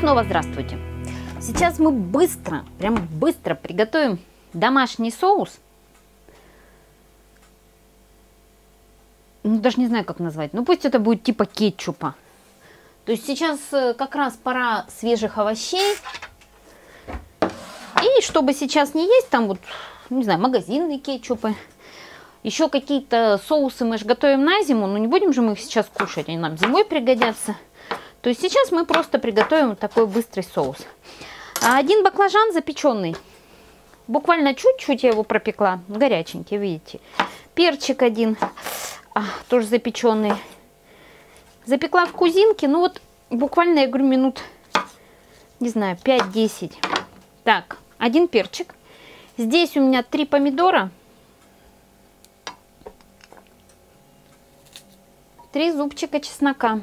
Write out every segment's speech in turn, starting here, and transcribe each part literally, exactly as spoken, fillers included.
снова здравствуйте! Сейчас мы быстро, прям быстро приготовим домашний соус. Ну, даже не знаю, как назвать. Ну, пусть это будет типа кетчупа. То есть сейчас как раз пора свежих овощей. И чтобы сейчас не есть там вот, не знаю, магазинные кетчупы, еще какие-то соусы мы же готовим на зиму, но не будем же мы их сейчас кушать, они нам зимой пригодятся. То есть сейчас мы просто приготовим такой быстрый соус. Один баклажан запеченный. Буквально чуть-чуть я его пропекла. Горяченький, видите. Перчик один, а, тоже запеченный. Запекла в кузинке. Ну вот буквально, я говорю, минут, не знаю, пять-десять. Так, один перчик. Здесь у меня три помидора. Три зубчика чеснока.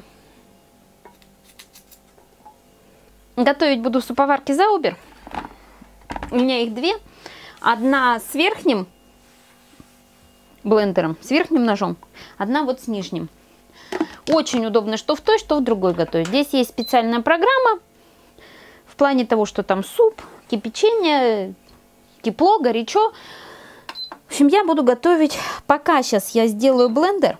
Готовить буду в суповарке Заубер. У меня их две. Одна с верхним блендером, с верхним ножом. Одна вот с нижним. Очень удобно что в той, что в другой готовить. Здесь есть специальная программа. В плане того, что там суп, кипячение, тепло, горячо. В общем, я буду готовить. Пока сейчас я сделаю блендер.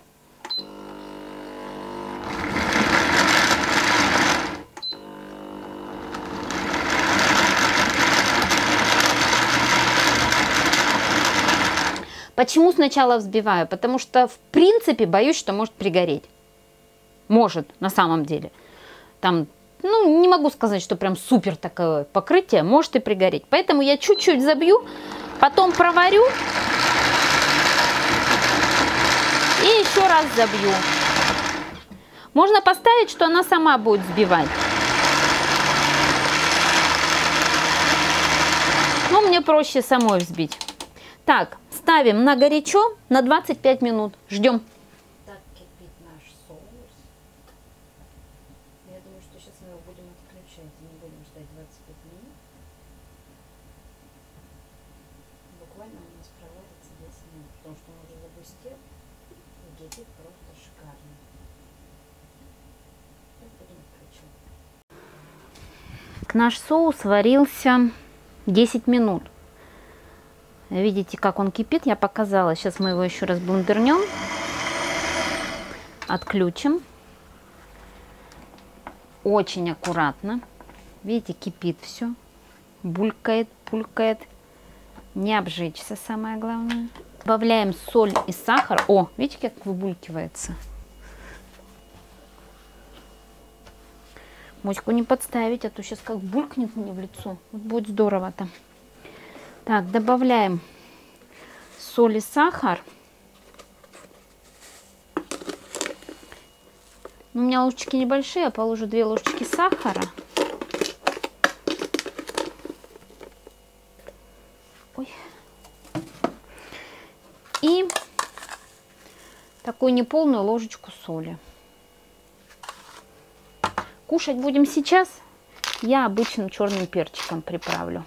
Почему сначала взбиваю? Потому что, в принципе, боюсь, что может пригореть. Может, на самом деле. Там, ну, не могу сказать, что прям супер такое покрытие. Может и пригореть. Поэтому я чуть-чуть забью, потом проварю. И еще раз забью. Можно поставить, что она сама будет взбивать. Но мне проще самой взбить. Так, ставим на горячо на двадцать пять минут. Ждем. Так кипит наш соус. Я думаю, что сейчас мы его будем отключать. Не будем ждать двадцать пять минут. Буквально у нас проварится десять минут, потому что он уже загустел и кипит просто шикарно. Так будем отключать. Наш соус варился десять минут. Видите, как он кипит, я показала. Сейчас мы его еще раз блендернем. Отключим. Очень аккуратно. Видите, кипит все. Булькает, булькает. Не обжечься, самое главное. Добавляем соль и сахар. О, видите, как выбулькивается. Моську не подставить, а то сейчас как булькнет мне в лицо. Вот будет здорово-то. Так, добавляем соль и сахар. У меня ложечки небольшие, я положу две ложечки сахара. Ой. И такую неполную ложечку соли. Кушать будем сейчас. Я обычным черным перчиком приправлю,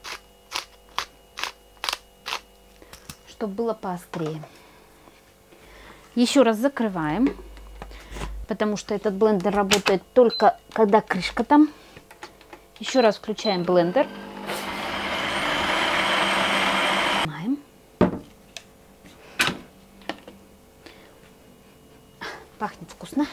чтобы было поострее. Еще раз закрываем, потому что этот блендер работает только когда крышка там. Еще раз включаем блендер. Пахнет вкусно.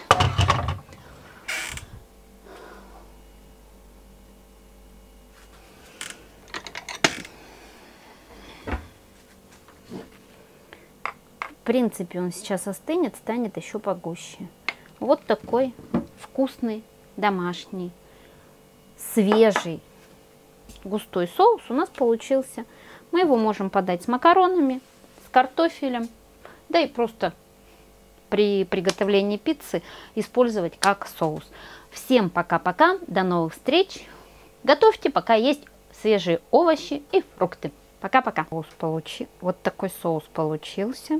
В принципе, он сейчас остынет, станет еще погуще. Вот такой вкусный, домашний, свежий, густой соус у нас получился. Мы его можем подать с макаронами, с картофелем, да и просто при приготовлении пиццы использовать как соус. Всем пока-пока, до новых встреч. Готовьте, пока есть свежие овощи и фрукты. Пока-пока. Вот такой соус получился.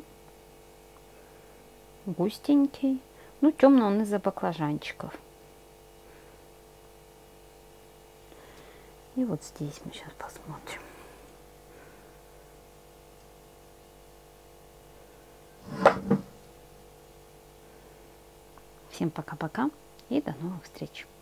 Густенький. Ну, темный он из-за баклажанчиков. И вот здесь мы сейчас посмотрим. Всем пока-пока и до новых встреч.